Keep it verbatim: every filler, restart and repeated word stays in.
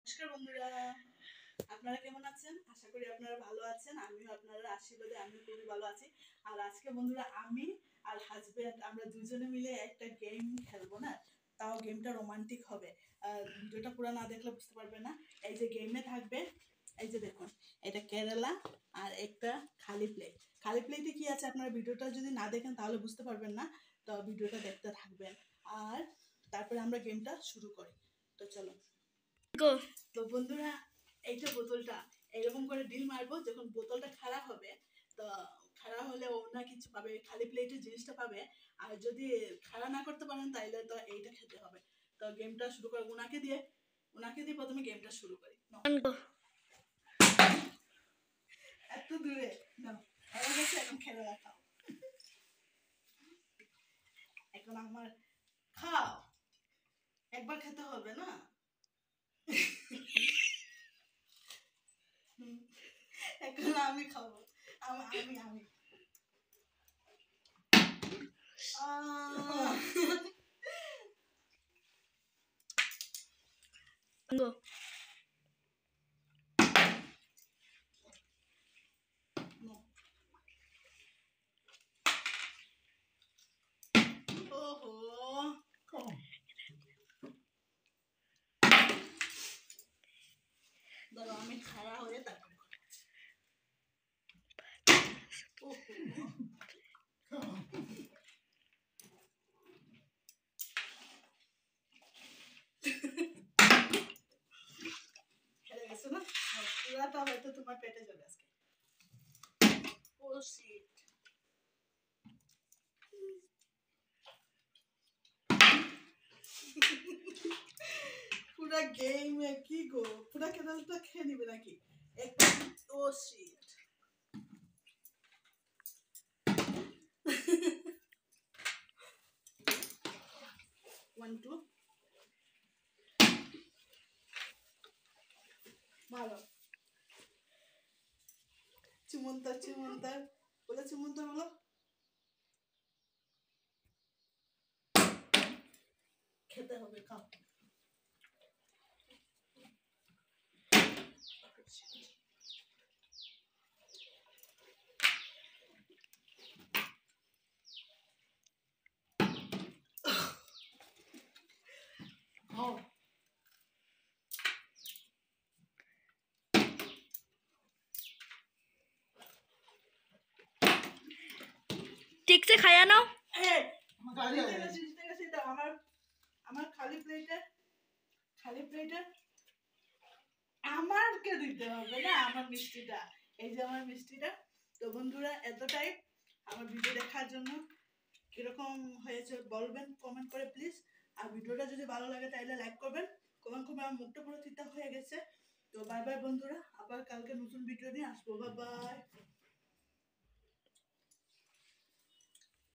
নমস্কার বন্ধুরা, আপনারা কেমন আছেন? আশা করি আপনারা ভালো আছেন। আমিও আপনাদের আশীর্বাদে আমি খুবই ভালো আছি। আর আজকে বন্ধুরা আমি আর হাজবেন্ড আমরা দুজনে মিলে একটা গেম খেলবো না, তাও গেমটা রোমান্টিক হবে। ভিডিওটা পুরো না দেখলে বুঝতে পারবেন না। এই যে গেমে থাকবে, এই যে দেখুন, এটা কেরালা আর একটা খালি প্লেট। খালি প্লেটে কি আছে আপনারা ভিডিওটা যদি না দেখেন তাহলে বুঝতে পারবেন না, তো ভিডিওটা দেখতে থাকবেন। আর তারপরে আমরা গেমটা শুরু করি। তো চলো গো। তো বন্ধুরা, এইটা বোতলটা এরকম করে ডিল মারবো, যখন বোতলটা খারাপ হবে তো খারাপ হলে ও না কিছু পাবে, খালি প্লেটের জিনিসটা পাবে। আর যদি খারাপ না করতে পারেন তাইলে তো এইটা খেতে হবে। তো গেমটা শুরু করে ওনাকে দিয়ে ওনাকে দিয়ে প্রথমে গেমটা শুরু করি। এত দূরে নাও, আমার কাছে এখন খেলে রাখাও। এখন আমার খাও, একবার খেতে হবে না। এখন আমি খাবো, আমি আমি Go. No. Oh. Come on. দাঁড়া আমি খাড়া হয়ে তারপর খেলে গেছো না, পুরাটা হয়তো তোমার পেটে যাবে আজকে। ও শিট, পুরা গেমে কি গো, পুরা কেদালটা খেয়ে নিবে নাকি? একটা ও শিট, ওয়ান টু ভালো। চুমন্তর চুমন্তর বলে, চুমন্তর বলো। খেতে হবে, খাও। Oh. ठीक से खाया ना। আমার আমার খালি প্লেটে খালি প্লেটে আমারকে দিতে হবে না, আমার মিষ্টিটা। এই যে আমার মিষ্টিটা। তো বন্ধুরা এতটাই, আমার ভিডিও দেখার জন্য কিরকম হয়েছে বলবেন কমেন্ট করে প্লিজ। আর ভিডিওটা যদি ভালো লাগে তাহলে লাইক করবেন। কমেন্ট করবেন। আমার মুখটা পুরো তিতা হয়ে গেছে। তো বাই বাই বন্ধুরা, আবার কালকে নতুন ভিডিও নিয়ে আসবো। Bye by.